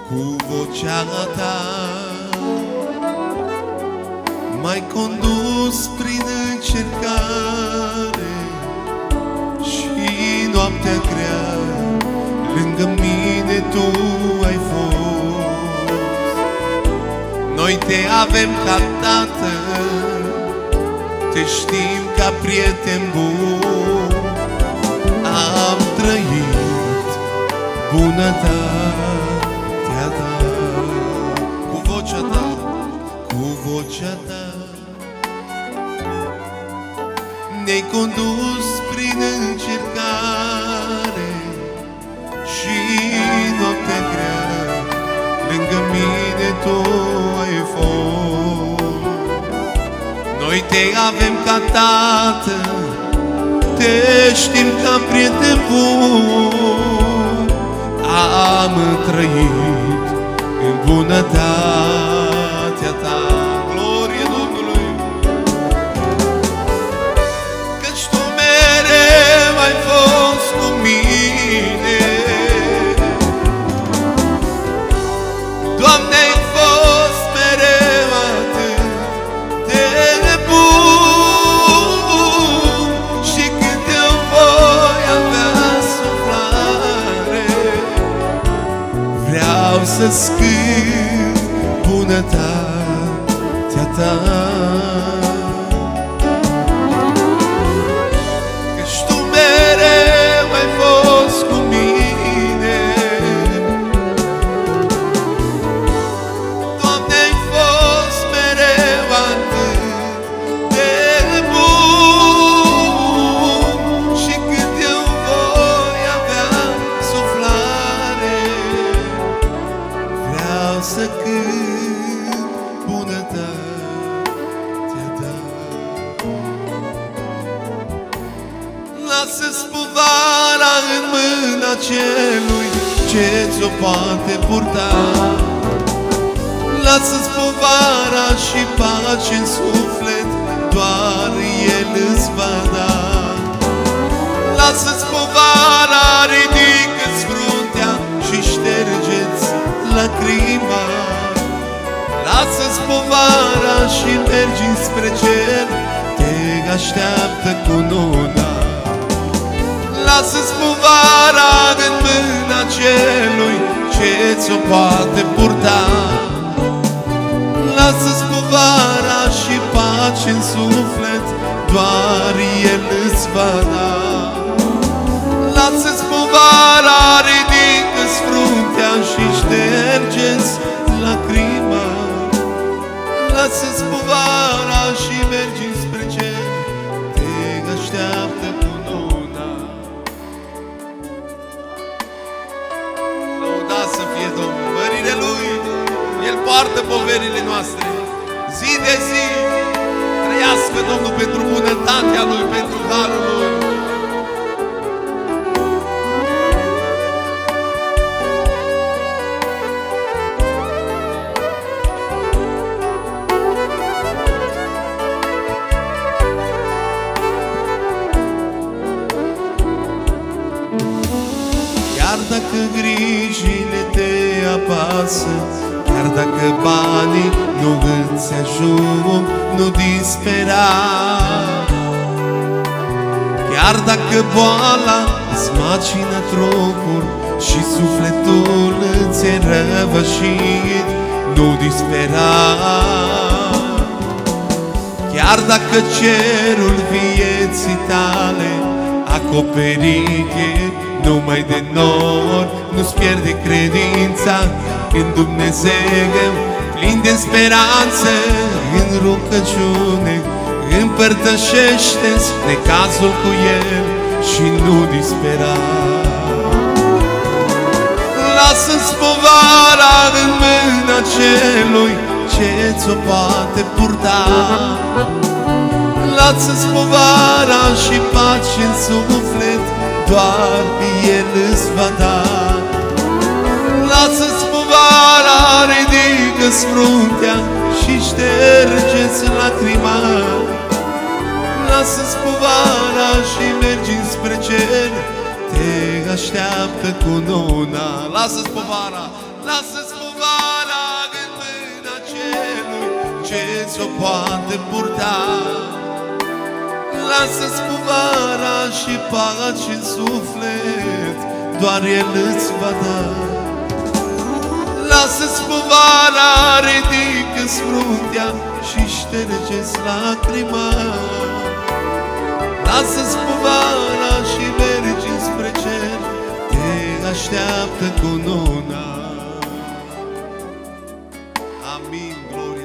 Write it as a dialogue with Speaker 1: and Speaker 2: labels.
Speaker 1: Cu vocea ta m-ai condus prin încercare și noaptea grea lângă mine tu ai fost. Noi te avem ca tată, te știm ca prieten bun. Am trăit bunătatea ta. Cu vocea ta, cu vocea ta ne-ai condus prin încercare și noaptea grea lângă mine tu ai fost. Noi te avem ca tată, te știm ca prieten bun. Am trăit în bunătatea ta. Glorie Domnului! Căci tu mereu ai fost cu mine, Doamne, ai fost mereu atât de bun. Și când eu voi avea suflare, vreau să-ți cânt bunătatea ta. Căci tu mereu ai fost cu mine, Doamne, ai fost mereu atât de bun. Și când eu voi avea suflare, vreau să cânt bunătatea ta. Lasă-ți povara în mâna celui ce ți-o poate purta. Lasă-ți povara și pace în suflet, doar El îți va da. Lasă-ți povara, ridică-ți fruntea și șterge-ți lacrima. Lasă-ți povara și mergi spre cer, te așteaptă cununa. Lasă-ți povara în mâna celui ce ți-o poate purta. Lasă-ți povara și pace în suflet, doar El îți va da. Lasă-ți povara, ridică-ți fruntea și șterge-ți lacrima. Lasă-ți povara și mergi spre cer, te așteaptă cununa. Lăudat să fie Domnul, mările Lui, El poartă poverile noastre zi de zi. Trăiască Domnul pentru bunătatea Lui, pentru darul Lui. Chiar dacă grijile te apasă, chiar dacă banii nu îți ajung, nu dispera. Chiar dacă boala îți macină trupul și sufletul îți e răvășit, nu dispera. Chiar dacă cerul vieții tale acoperit e numai de nori, nu-ți pierde credința în Dumnezeu. Plin de speranță, în rugăciune împărtășește-ți necazul cu El și nu dispera. Lasă-ți povara în mâna celui ce ți-o poate purta. Lasă-ți povara și pace în suflet, doar El îți va da. Lasă-ți povara, ridică-ți fruntea și șterge-ți lacrima. Lasă-ți povara și mergi spre cer, te așteaptă cununa. Lasă-ți povara, lasă-ți povara în mâna celui ce ți-o poate purta. Lasă-ți povara și pace în suflet, doar El îți va da. Lasă-ți povara, ridică-ți fruntea și șterge-ți lacrima. Lasă-ți povara și mergi spre cer, te așteaptă cununa. Amin, gloria.